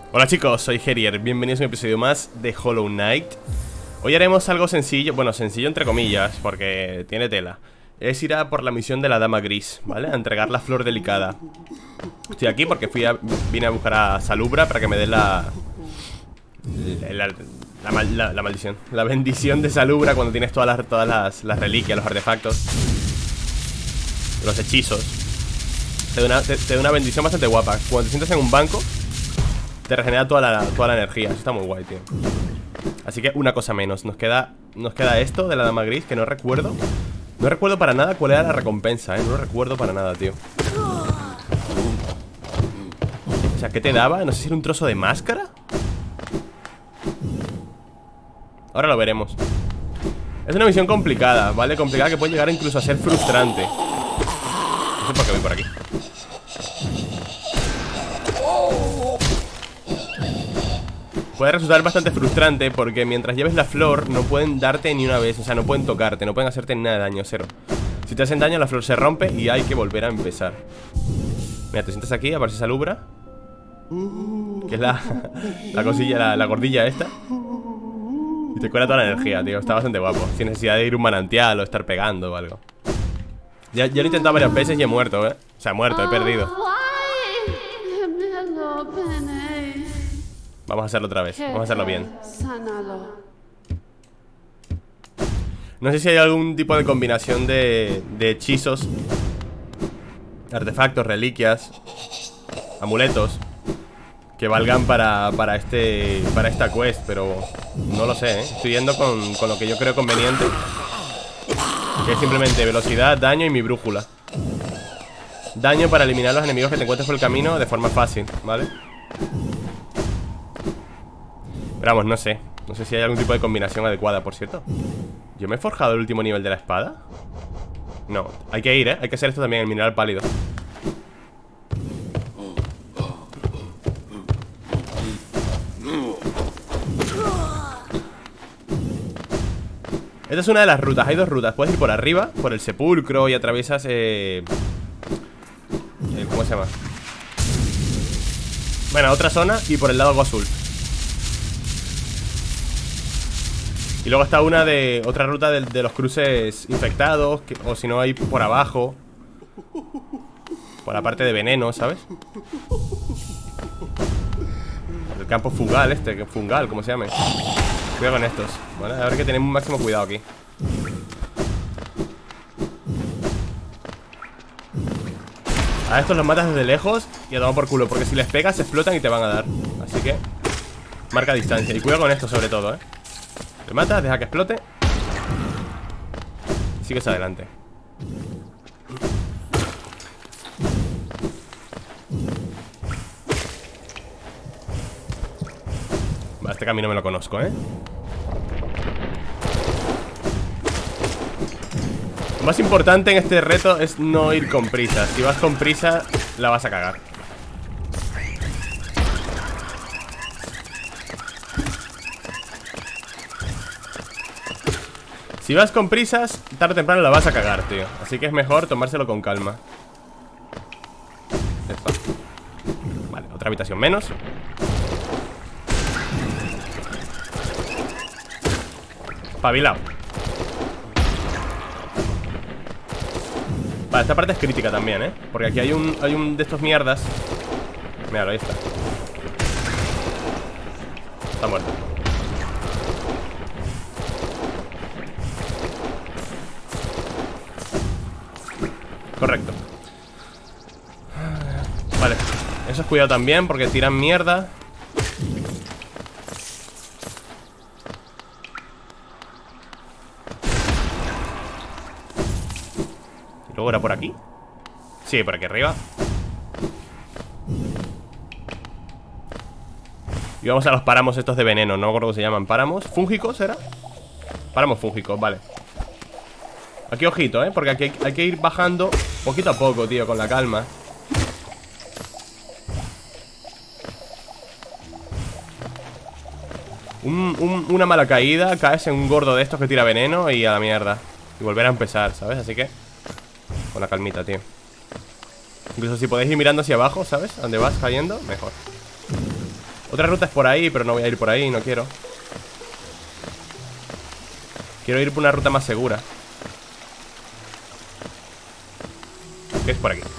Hola chicos, soy Gerier, bienvenidos a un episodio más de Hollow Knight. Hoy haremos algo sencillo, bueno, sencillo entre comillas, porque tiene tela. Es ir a por la misión de la Dama Gris, ¿vale? A entregar la flor delicada. Estoy aquí porque vine a buscar a Salubra para que me dé la maldición, la bendición de Salubra cuando tienes todas las reliquias, los artefactos, los hechizos. Te da una bendición bastante guapa. Cuando te sientas en un banco te regenera toda la energía. Eso está muy guay, tío. Así que una cosa menos. Nos queda esto de la Dama Gris, que no recuerdo. No recuerdo para nada cuál era la recompensa, no lo recuerdo para nada, tío. O sea, ¿qué te daba? No sé si era un trozo de máscara. Ahora lo veremos. Es una misión complicada, ¿vale? Complicada que puede llegar incluso a ser frustrante. No sé por qué voy por aquí. Puede resultar bastante frustrante porque mientras lleves la flor no pueden darte ni una vez. O sea, no pueden tocarte, no pueden hacerte nada de daño, cero. Si te hacen daño la flor se rompe y hay que volver a empezar. Mira, te sientas aquí, a ver si Salubra, que es la cosilla, la gordilla esta, y te cura toda la energía, tío. Está bastante guapo, sin necesidad de ir a un manantial o estar pegando o algo. Ya lo he intentado varias veces y he muerto, O sea, muerto, he perdido. Vamos a hacerlo otra vez, vamos a hacerlo bien. No sé si hay algún tipo de combinación de hechizos, artefactos, reliquias, amuletos que valgan para esta quest, pero no lo sé, Estoy yendo con lo que yo creo conveniente, que es simplemente velocidad, daño y mi brújula. Daño para eliminar los enemigos que te encuentres por el camino de forma fácil, ¿vale? Pero vamos, no sé si hay algún tipo de combinación adecuada, por cierto. ¿Yo me he forjado el último nivel de la espada? No, hay que ir, hay que hacer esto también, el mineral pálido. Esta es una de las rutas, hay dos rutas. Puedes ir por arriba, por el sepulcro, y atraviesas ¿cómo se llama? Bueno, otra zona y por el lado algo azul. Y luego está otra ruta de los cruces infectados, o si no hay por abajo, por la parte de veneno, ¿sabes? El campo fungal fungal, como se llame. Cuidado con estos, ¿vale? A ver que tenemos máximo cuidado aquí. A estos los matas desde lejos y a tomar por culo, porque si les pegas se explotan y te van a dar. Así que marca distancia. Y cuidado con esto sobre todo, Te matas, deja que explote y sigues adelante. Vale, este camino me lo conozco, Lo más importante en este reto es no ir con prisa. Si vas con prisa, la vas a cagar. Si vas con prisas, tarde o temprano la vas a cagar, tío. Así que es mejor tomárselo con calma. Epa. Vale, otra habitación menos. Espabilado. Vale, esta parte es crítica también, porque aquí hay un de estos mierdas. Míralo, ahí está. Está muerto. Correcto. Vale, eso es cuidado también porque tiran mierda. ¿Y luego era por aquí? Sí, por aquí arriba. Y vamos a los páramos estos de veneno. No me acuerdo cómo se llaman. ¿Páramos? ¿Fúngicos era? Páramos fúngicos, vale. Aquí ojito, porque aquí hay que ir bajando poquito a poco, tío, con la calma. Una mala caída, caes en un gordo de estos que tira veneno y a la mierda. Y volver a empezar, ¿sabes? Así que con la calmita, tío. Incluso si podéis ir mirando hacia abajo, ¿sabes? A dónde vas cayendo, mejor. Otra ruta es por ahí, pero no voy a ir por ahí, no quiero. Quiero ir por una ruta más segura. ¿Qué es por aquí?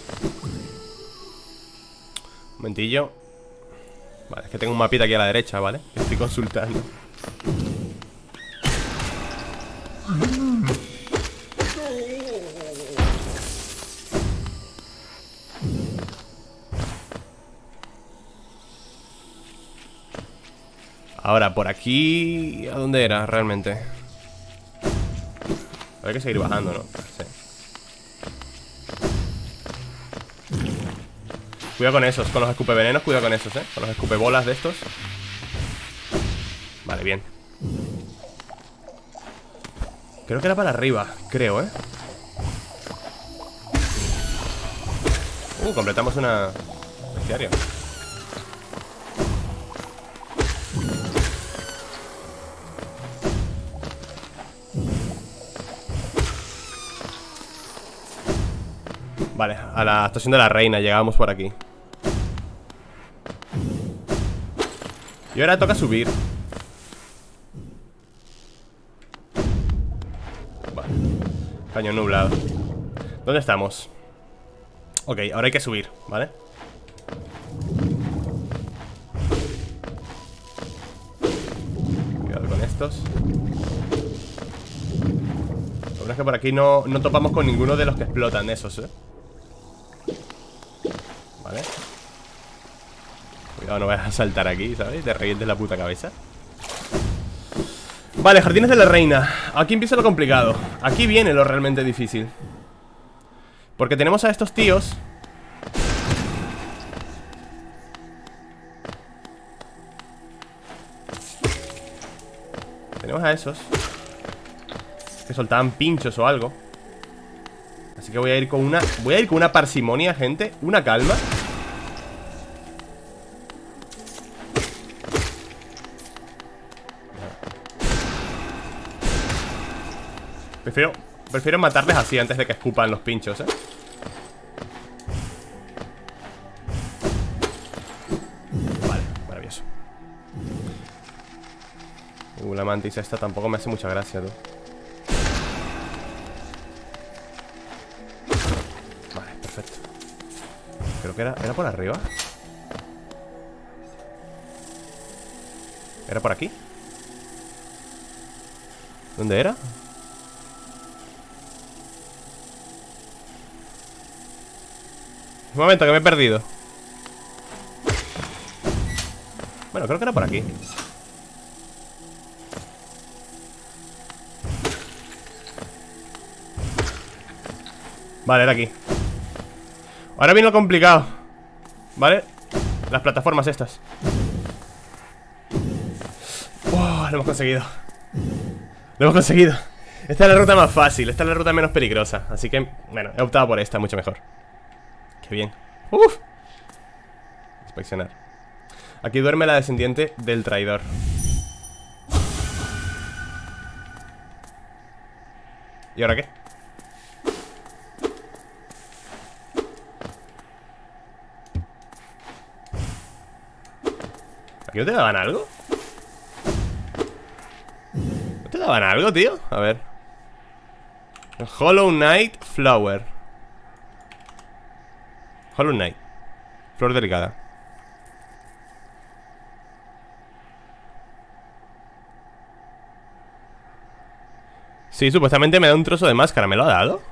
Un momentillo. Vale, es que tengo un mapita aquí a la derecha, ¿vale? Estoy consultando. Ahora, por aquí... ¿A dónde era realmente? Hay que seguir bajando, ¿no? Sí. Cuidado con esos, con los escupevenenos, cuidado con esos, con los escupebolas de estos. Vale, bien. Creo que era para arriba, creo, completamos una... bestiario. Vale, a la estación de la reina llegamos por aquí. Y ahora toca subir. Vale. Cañón nublado. ¿Dónde estamos? Ok, ahora hay que subir, ¿vale? Cuidado con estos. Lo bueno es que por aquí no topamos con ninguno de los que explotan esos, Vale. Cuidado, no vayas a saltar aquí, ¿sabes? Te revientes la puta cabeza. Vale, jardines de la reina. Aquí empieza lo complicado. Aquí viene lo realmente difícil. Porque tenemos a estos tíos. Tenemos a esos que soltaban pinchos o algo. Así que voy a ir con una... Voy a ir con una parsimonia, gente. Una calma. Prefiero matarles así antes de que escupan los pinchos, Vale, maravilloso. La mantis esta tampoco me hace mucha gracia, tú. Vale, perfecto. Creo que era por arriba. ¿Era por aquí? ¿Dónde era? Un momento, que me he perdido. Bueno, creo que era por aquí. Vale, era aquí. Ahora viene lo complicado. ¿Vale? Las plataformas estas. Lo hemos conseguido. Lo hemos conseguido. Esta es la ruta más fácil. Esta es la ruta menos peligrosa. Así que, bueno, he optado por esta, mucho mejor. Qué bien. ¡Uf! Inspeccionar. Aquí duerme la descendiente del traidor. ¿Y ahora qué? ¿Aquí no te daban algo? ¿No te daban algo, tío? A ver. Hollow Knight Flower. Hollow Knight. Flor delicada. Sí, supuestamente me da un trozo de máscara. ¿Me lo ha dado?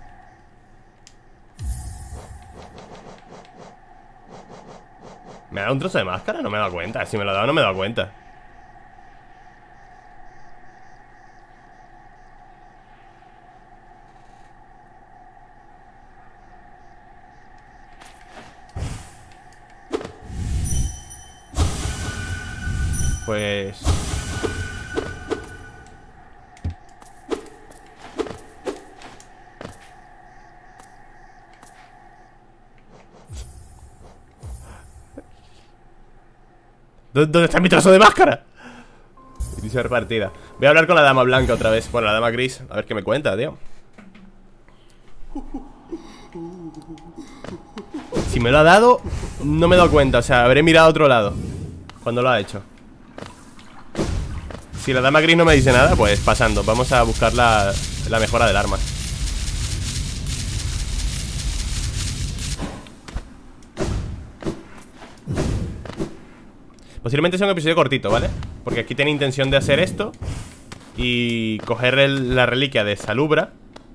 ¿Me ha dado un trozo de máscara? No me he dado cuenta. Si me lo ha dado no me he dado cuenta. Pues... ¿Dónde está mi trozo de máscara? Inicio partida. Voy a hablar con la dama blanca otra vez. Bueno, la dama gris. A ver qué me cuenta, tío. Si me lo ha dado, no me he dado cuenta. O sea, habré mirado a otro lado. ¿Cuándo lo ha hecho? Si la dama gris no me dice nada, pues pasando. Vamos a buscar la mejora del arma. Posiblemente sea un episodio cortito, ¿vale? Porque aquí tiene intención de hacer esto y coger la reliquia de Salubra.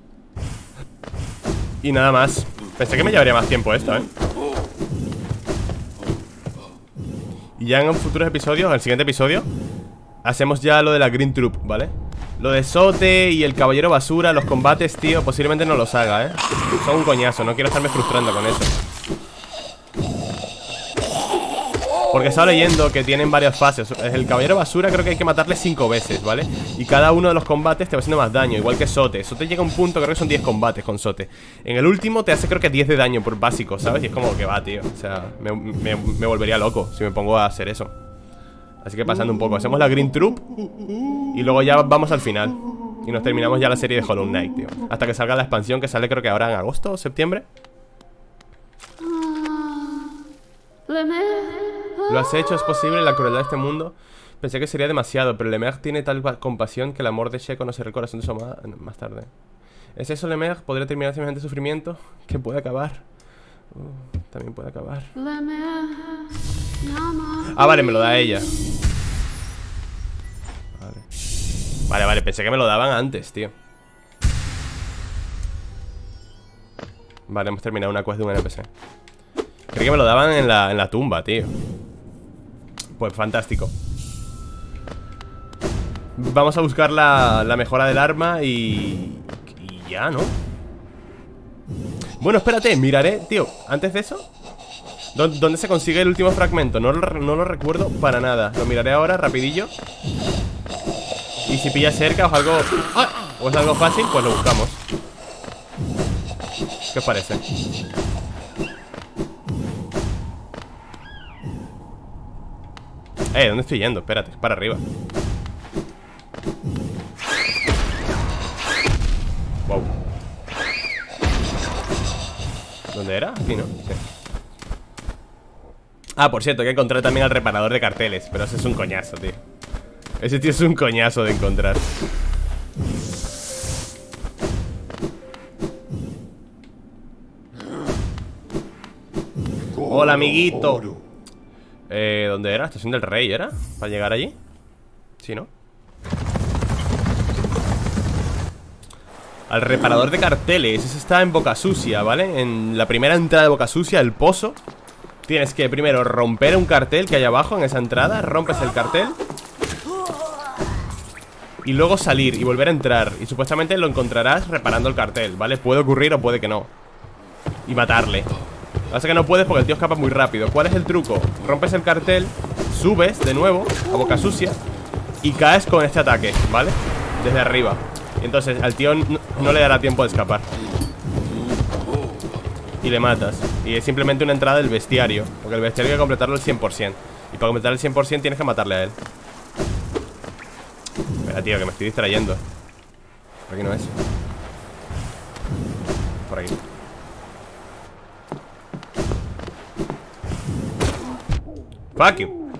Y nada más. Pensé que me llevaría más tiempo esto, ¿eh? Y ya en futuros episodios, en el siguiente episodio, hacemos ya lo de la Green Troop, ¿vale? Lo de Sote y el Caballero Basura, los combates, tío, posiblemente no los haga, ¿eh? Son un coñazo, no quiero estarme frustrando con eso. Porque he estado leyendo que tienen varias fases. El Caballero Basura creo que hay que matarle 5 veces, ¿vale? Y cada uno de los combates te va haciendo más daño, igual que Sote. Sote llega a un punto, creo que son 10 combates con Sote. En el último te hace creo que 10 de daño por básico, ¿sabes? Y es como que va, tío. O sea, me volvería loco si me pongo a hacer eso. Así que pasando un poco, hacemos la Green Troop y luego ya vamos al final. Y nos terminamos ya la serie de Hollow Knight, tío. Hasta que salga la expansión que sale creo que ahora en agosto o septiembre. Lo has hecho, es posible, la crueldad de este mundo. Pensé que sería demasiado, pero Lemer tiene tal compasión que el amor de She conocerá el corazón de su amada más tarde. ¿Es eso, Lemer? ¿Podría terminar semejante sufrimiento? Que puede acabar. También puede acabar. Ah, vale, me lo da ella. Vale, pensé que me lo daban antes, tío. Vale, hemos terminado una quest de un NPC. Creí que me lo daban en la tumba, tío. Pues fantástico. Vamos a buscar la mejora del arma y ya, ¿no? Bueno, espérate, miraré, tío. Antes de eso, ¿dónde se consigue el último fragmento? No lo recuerdo para nada. Lo miraré ahora, rapidillo. Y si pilla cerca o es algo... ¡Ah! O es algo fácil, pues lo buscamos. ¿Qué os parece? ¿Dónde estoy yendo? Espérate, para arriba. Wow. ¿Dónde era? Aquí, ¿no? Sí. Ah, por cierto, hay que encontrar también al reparador de carteles. Pero ese es un coñazo, tío. Ese tío es un coñazo de encontrar. Hola, amiguito. ¿Dónde era? Estación del Rey, ¿era? ¿Para llegar allí? Sí, ¿no? Al reparador de carteles. Ese está en Boca Sucia, ¿vale? En la primera entrada de Boca Sucia, el pozo. Tienes que primero romper un cartel que hay abajo en esa entrada. Rompes el cartel y luego salir y volver a entrar. Y supuestamente lo encontrarás reparando el cartel, ¿vale? Puede ocurrir o puede que no. Y matarle. Lo que pasa es que no puedes porque el tío escapa muy rápido. ¿Cuál es el truco? Rompes el cartel, subes de nuevo a Boca Sucia y caes con este ataque, ¿vale? Desde arriba. Y entonces al tío no le dará tiempo de escapar. Y le matas. Y es simplemente una entrada del bestiario, porque el bestiario hay que completarlo al 100%. Y para completar el 100% tienes que matarle a él. Espera, tío, que me estoy distrayendo. Por aquí no es. Por aquí. Fuck you.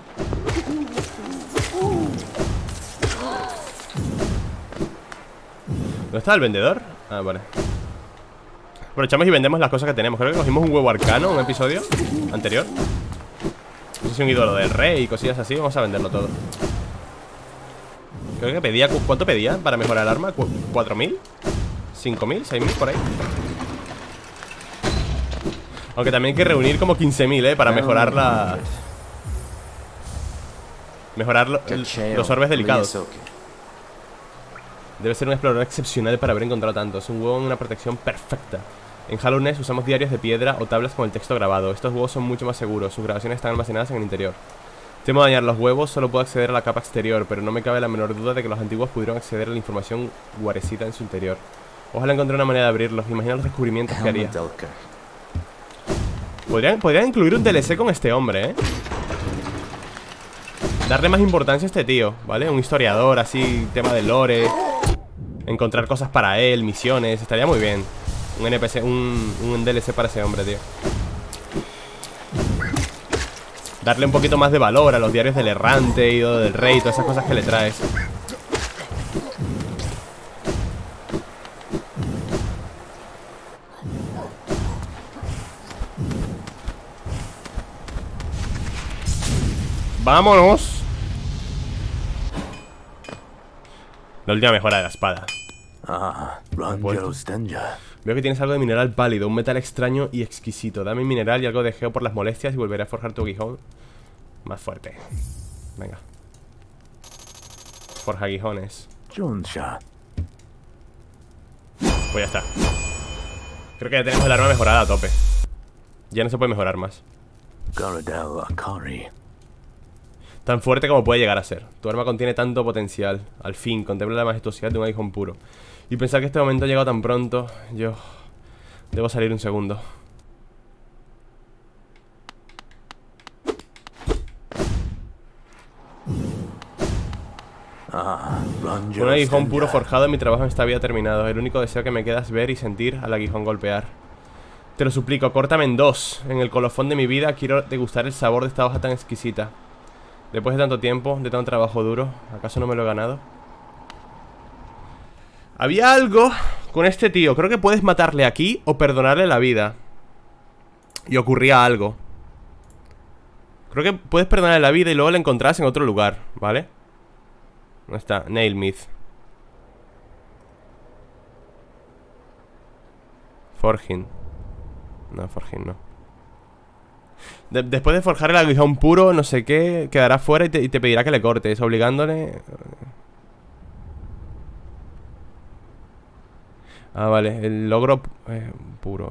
¿Dónde está el vendedor? Ah, vale. Aprovechamos y vendemos las cosas que tenemos. Creo que cogimos un huevo arcano, un episodio anterior. No sé si un ídolo del rey y cosillas así. Vamos a venderlo todo. Creo que pedía... ¿Cuánto pedía para mejorar el arma? ¿4.000? ¿5.000? ¿6.000? Por ahí. Aunque también hay que reunir como 15.000, para mejorar la... Mejorar los orbes delicados. Debe ser un explorador excepcional para haber encontrado tanto. Es un huevo en una protección perfecta. En Hollow Knight usamos diarios de piedra o tablas con el texto grabado. Estos huevos son mucho más seguros. Sus grabaciones están almacenadas en el interior. Temo dañar los huevos, solo puedo acceder a la capa exterior, pero no me cabe la menor duda de que los antiguos pudieron acceder a la información guarecida en su interior. Ojalá encontré una manera de abrirlos. Imagina los descubrimientos que haría. Podrían incluir un DLC con este hombre, Darle más importancia a este tío, ¿vale? Un historiador, así, tema de lore. Encontrar cosas para él, misiones. Estaría muy bien. Un NPC, un DLC para ese hombre, tío. darle un poquito más de valor a los diarios del errante y del rey, todas esas cosas que le traes. ¡Vámonos! La última mejora de la espada. Veo que tienes algo de mineral pálido, un metal extraño y exquisito. Dame mineral y algo de geo por las molestias y volveré a forjar tu aguijón más fuerte. Venga. Forja aguijones. Pues ya está. Creo que ya tenemos el arma mejorada a tope. Ya no se puede mejorar más. Tan fuerte como puede llegar a ser. Tu arma contiene tanto potencial. Al fin, contempla la majestuosidad de un aguijón puro. Y pensar que este momento ha llegado tan pronto. Yo... debo salir un segundo. Un aguijón puro forjado en mi trabajo en esta vida terminado. El único deseo que me queda es ver y sentir al aguijón golpear. Te lo suplico, córtame en dos. En el colofón de mi vida quiero degustar el sabor de esta hoja tan exquisita. Después de tanto tiempo, de tanto trabajo duro, ¿acaso no me lo he ganado? Había algo con este tío. Creo que puedes matarle aquí o perdonarle la vida. Y ocurría algo. Creo que puedes perdonarle la vida y luego le encontrás en otro lugar, ¿vale? ¿Dónde está? Nailmith. Forging. No, Forging no. Después de forjar el aguijón puro, no sé qué, quedará fuera y te pedirá que le cortes, obligándole... Ah, vale, el logro puro.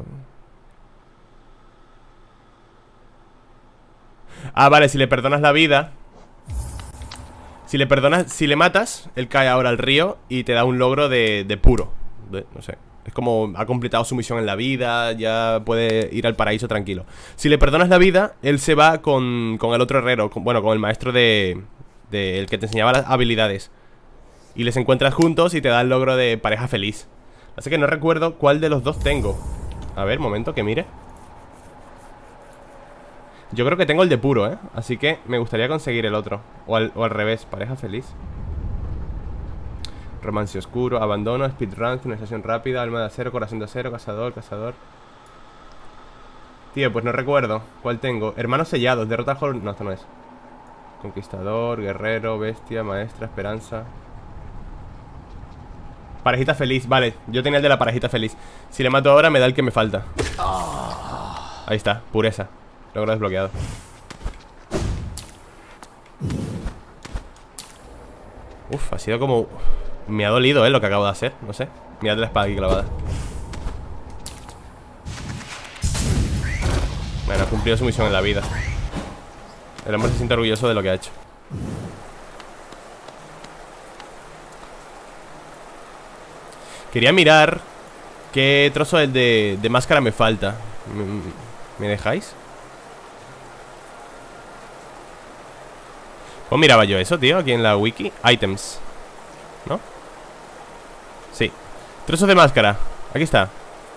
Ah, vale, si le perdonas la vida. Si le perdonas, si le matas, él cae ahora al río y te da un logro de puro. No sé, es como ha completado su misión en la vida, ya puede ir al paraíso tranquilo. Si le perdonas la vida, él se va con el otro herrero, bueno, con el maestro el que te enseñaba las habilidades. Y les encuentras juntos y te da el logro de pareja feliz. Así que no recuerdo cuál de los dos tengo. A ver, momento, que mire. Yo creo que tengo el de puro, ¿eh? Así que me gustaría conseguir el otro. O al revés, pareja feliz. Romance oscuro, abandono, speedrun, finalización rápida, alma de acero, corazón de acero, cazador. Tío, pues no recuerdo cuál tengo. Hermanos sellados, derrota al juego. No, esto no es. Conquistador, guerrero, bestia, maestra, esperanza. Parejita feliz, vale, yo tenía el de la parejita feliz. Si le mato ahora me da el que me falta. Ahí está, pureza. Logro desbloqueado. Uf, ha sido como... Me ha dolido, lo que acabo de hacer, no sé. Mirad la espada aquí clavada. Bueno, ha cumplido su misión en la vida. El hombre se siente orgulloso de lo que ha hecho. Quería mirar qué trozo de máscara me falta. ¿Me dejáis? ¿Cómo miraba yo eso, tío? Aquí en la wiki. Items, ¿no? Sí. Trozos de máscara. Aquí está.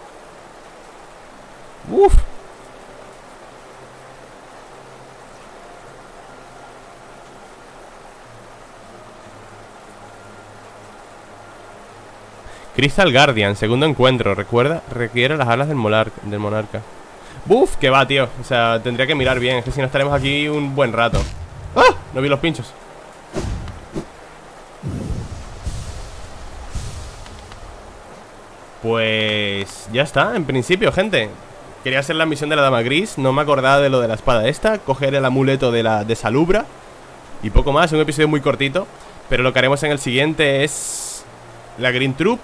Uf. Crystal Guardian, segundo encuentro. Recuerda, requiere las alas del monarca. Buf, que va, tío. O sea, tendría que mirar bien. Es que si no estaremos aquí un buen rato. ¡Ah! No vi los pinchos. Pues ya está, en principio, gente. Quería hacer la misión de la dama gris. No me acordaba de lo de la espada esta. Coger el amuleto de Salubra. Y poco más, un episodio muy cortito. Pero lo que haremos en el siguiente es la Green Troop.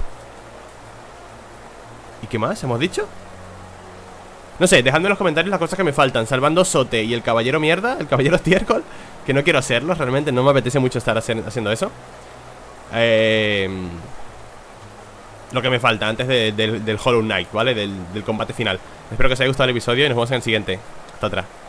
¿Y qué más hemos dicho? No sé, dejadme en los comentarios las cosas que me faltan. Salvando Sote y el caballero mierda, el caballero estiércol, que no quiero hacerlo, realmente no me apetece mucho estar haciendo eso. Lo que me falta antes del Hollow Knight, ¿vale? Del combate final. Espero que os haya gustado el episodio y nos vemos en el siguiente. Hasta otra.